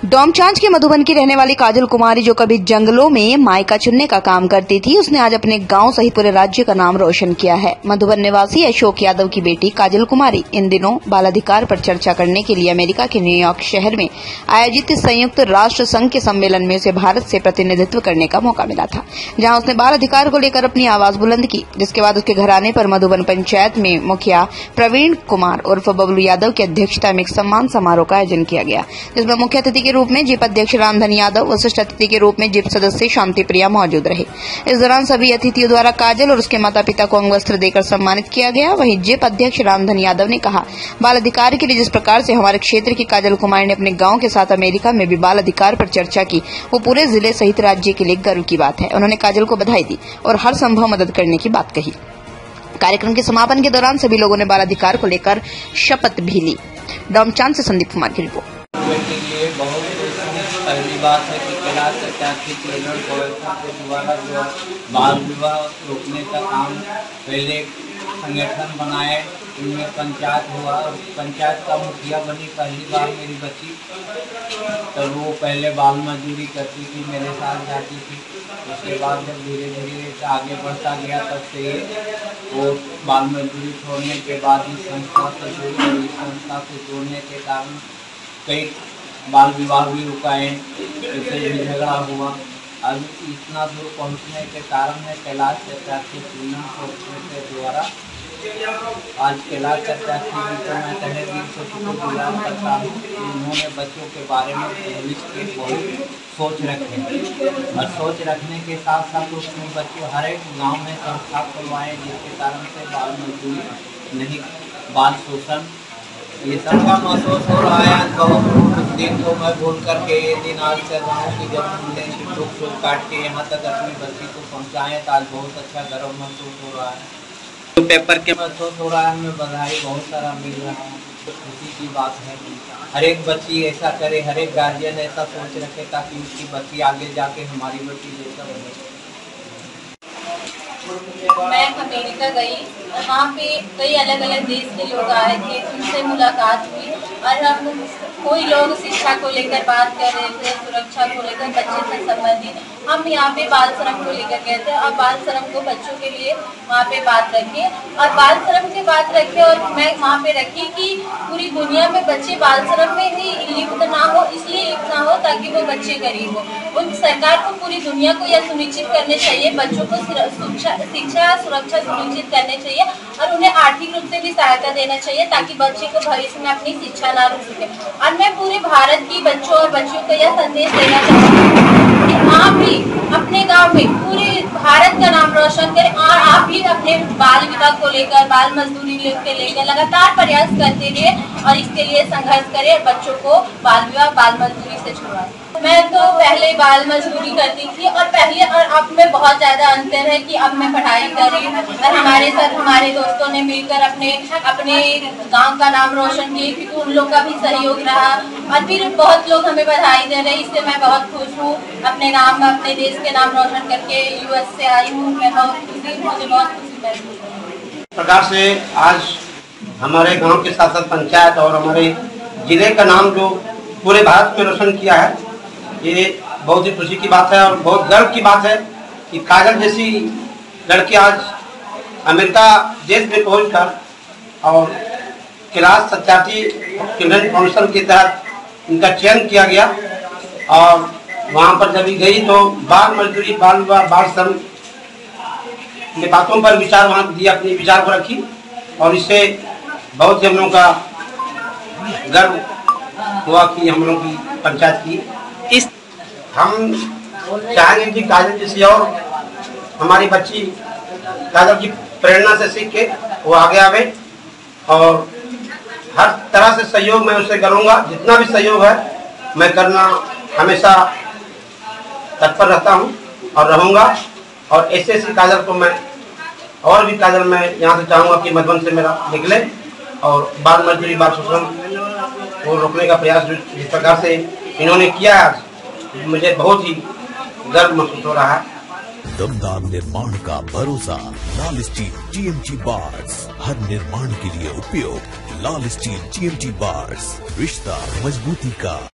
डोमचांच के मधुबन की रहने वाली काजल कुमारी, जो कभी जंगलों में मायका चुनने का काम करती थी, उसने आज अपने गांव सहित पूरे राज्य का नाम रोशन किया है। मधुबन निवासी अशोक यादव की बेटी काजल कुमारी इन दिनों बाल अधिकार पर चर्चा करने के लिए अमेरिका के न्यूयॉर्क शहर में आयोजित संयुक्त राष्ट्र संघ के सम्मेलन में उसे भारत से प्रतिनिधित्व करने का मौका मिला था, जहां उसने बाल अधिकार को लेकर अपनी आवाज बुलंद की। जिसके बाद उसके घराने पर मधुबन पंचायत में मुखिया प्रवीण कुमार उर्फ बबलू यादव की अध्यक्षता में एक सम्मान समारोह का आयोजन किया गया, जिसमें मुख्य अतिथि के रूप में जिप अध्यक्ष रामधन यादव, वरिष्ठ अतिथि के रूप में जिप सदस्य शांति प्रिया मौजूद रहे। इस दौरान सभी अतिथियों द्वारा काजल और उसके माता पिता को अंगवस्त्र देकर सम्मानित किया गया। वहीं जिप अध्यक्ष रामधन यादव ने कहा, बाल अधिकार के लिए जिस प्रकार से हमारे क्षेत्र की काजल कुमारी ने अपने गांव के साथ अमेरिका में भी बाल अधिकार पर चर्चा की, वो पूरे जिले सहित राज्य के लिए गर्व की बात है। उन्होंने काजल को बधाई दी और हर संभव मदद करने की बात कही। कार्यक्रम के समापन के दौरान सभी लोगों ने बाल अधिकार को लेकर शपथ भी ली। डोमचांच से संदीप कुमार की रिपोर्ट। पहली बात है कि कैलाश सत्यार्थी चैनल के द्वारा जो बाल विवाह रोकने का काम पहले संगठन बनाए, इनमें पंचायत हुआ और पंचायत का मुखिया बनी पहली बार मेरी बच्ची। तो वो पहले बाल मजदूरी करती थी, मेरे साथ जाती थी। उसके बाद जब धीरे धीरे आगे बढ़ता गया, तब से वो बाल मजदूरी छोड़ने के बाद इस संस्था से जुड़ी, इस संस्था से जुड़ने के कारण कई बाल विवाह भी रुकाए, इससे भी झगड़ा हुआ। अब इतना दूर पहुंचने के कारण है कैलाश सत्यार्थी के द्वारा आज कैलाश सत्यार्थी जी को मैं तहे दिल से शुक्रगुजार करता हूँ कि उन्होंने बच्चों के बारे में भविष्य के बहुत सोच रखे और सोच रखने के साथ साथ उसमें बच्चों हर एक गाँव में संस्था खुलवाएँ, जिसके कारण से बाल मजदूरी नहीं, बाल शोषण ये सब का महसूस हो रहा है। बहुत दिन तो मैं बोल करके ये दिन आज कर रहा हूँ कि जब हमने दुख सुख काट के यहाँ तक अपनी बच्ची को पहुँचाएँ, तो आज बहुत अच्छा गर्व महसूस हो रहा है। तो पेपर के महसूस हो रहा है, हमें बधाई बहुत सारा मिल रहा है, खुशी की बात है। हर एक बच्ची ऐसा करे, हर एक गार्जियन ऐसा सोच रखे ताकि उसकी बच्ची आगे जाके हमारी बच्ची जैसा बने। मैं अमेरिका गई और वहाँ पे कई अलग अलग देश के लोग आए थे, उनसे मुलाकात हुई और हम कोई लोग शिक्षा को लेकर बात कर रहे थे, सुरक्षा को लेकर, बच्चे से संबंधित। हम यहाँ पे बाल श्रम को लेकर गए थे और बाल श्रम को बच्चों के लिए वहाँ पे बात रखी और बाल श्रम की बात रखी और मैं वहाँ पे रखी कि पूरी दुनिया में बच्चे बाल श्रम में ही लिप्त ना हो, इसलिए लिप्त ना हो ताकि वो बच्चे गरीब हो। उन सरकार को पूरी दुनिया को यह सुनिश्चित करने चाहिए, बच्चों को शिक्षा सुरक्षा सुनिश्चित करने चाहिए और उन्हें आर्थिक रूप से भी सहायता देना चाहिए ताकि बच्चे को भविष्य में अपनी शिक्षा ना रुक सके। और मैं पूरे भारत की बच्चों और बच्चियों को यह संदेश देना चाहती हूँ कि आप भी अपने गांव में पूरे भारत का नाम रोशन करें और आप भी अपने बाल विवाह को लेकर, बाल मजदूरी के लेकर लगातार प्रयास करते रहिए और इसके लिए संघर्ष करें, बच्चों को बाल विवाह, बाल मजदूरी से छुड़वाएं। मैं तो पहले बाल मजदूरी करती थी और पहले और अब में बहुत ज्यादा अंतर है कि अब मैं पढ़ाई कर रही हूँ और हमारे साथ हमारे दोस्तों ने मिलकर अपने गांव का नाम रोशन किया, क्योंकि उन लोग का भी सहयोग रहा और फिर बहुत लोग हमें बधाई दे रहे हैं। इससे मैं बहुत खुश हूँ, अपने देश के नाम रोशन करके यूएस से आई हूँ। मैं बहुत खुशी, मुझे बहुत खुशी महसूस है। इस प्रकार से आज हमारे गाँव के साथ साथ पंचायत और हमारे जिले का नाम जो पूरे भारत में रोशन किया है, ये बहुत ही खुशी की बात है और बहुत गर्व की बात है कि काजल जैसी लड़की आज अमेरिका देश में पहुंचकर और कैलाश सत्यार्थी चिल्ड्रन फाउंडेशन के तहत इनका चयन किया गया और वहां पर जब गई तो बाल मजदूरी, बाल विवाह, बाल श्रम की बातों पर विचार वहां दिया, अपने विचार को रखी और इससे बहुत ही हम लोगों का गर्व हुआ कि हम लोगों की पंचायत की इस हम चाहेंगे कि काजल जैसी और हमारी बच्ची काजल की प्रेरणा से सीख के वो आगे आवे और हर तरह से सहयोग मैं उससे करूंगा। जितना भी सहयोग है मैं करना हमेशा तत्पर रहता हूं और रहूंगा और ऐसे काजल को मैं और भी काजल मैं यहाँ से चाहूँगा कि मधुबन से मेरा निकले और बाल मजदूरी, बाल शोषण को रोकने का प्रयास जिस प्रकार से इन्होंने किया है, मुझे बहुत ही गर्व महसूस हो रहा है। दमदार निर्माण का भरोसा लाल स्टील टीएमटी बार्स, हर निर्माण के लिए उपयोग लाल स्टील टीएमटी बार्स, रिश्ता मजबूती का।